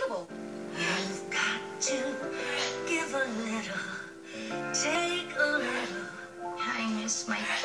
enjoyable. You've got to give a little, take a little. I miss my